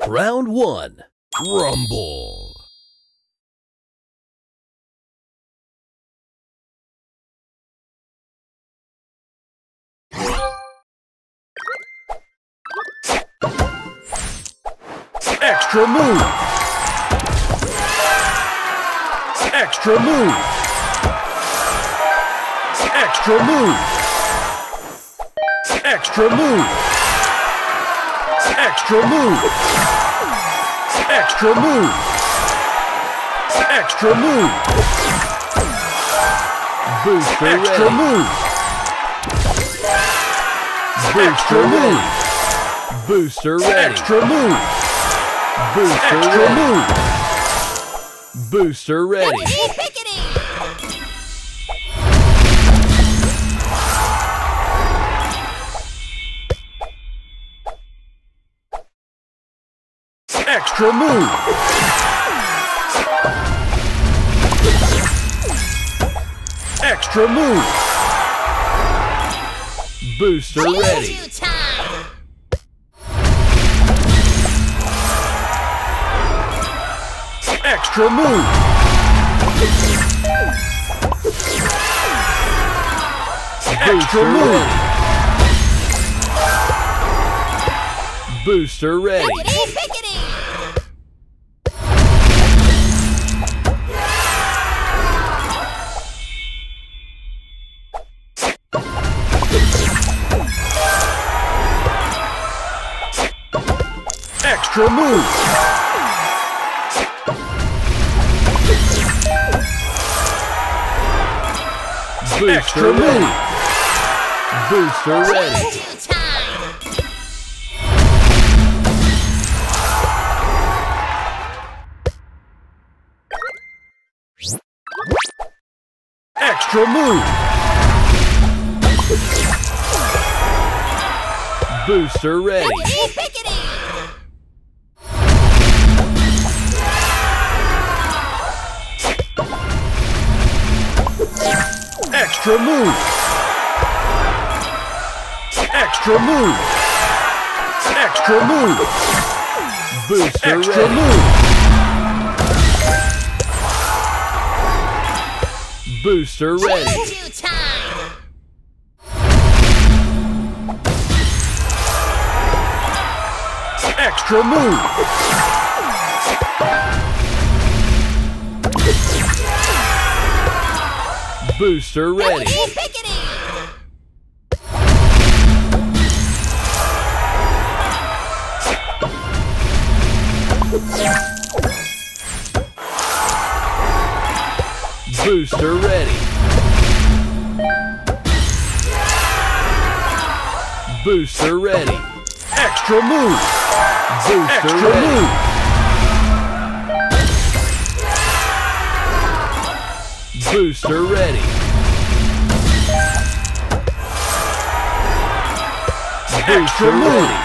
Round 1. Rumble. Extra move. Extra move. Extra move. Extra move. Extra move. Extra move. Extra move. Booster extra ready. Move. Booster extra move. Booster ready. Extra move. Booster extra ready. Move. Booster ready. Extra move. Extra move. Booster ready. Extra move. Extra move. Booster ready. Extra move. Booster move. Booster ready. Extra move. Booster ready. Extra move. Extra move. Extra move. Booster extra ready. Move. Booster ready. Extra move. Booster ready. Booster ready. Booster ready. Extra move. Booster extra ready. Move. Booster ready. Booster ready.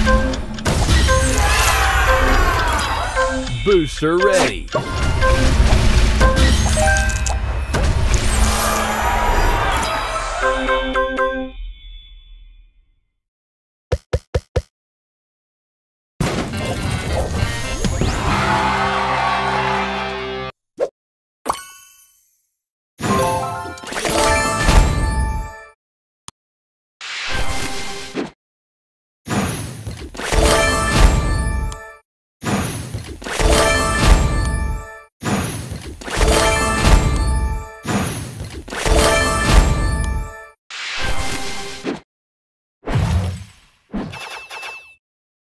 Booster ready.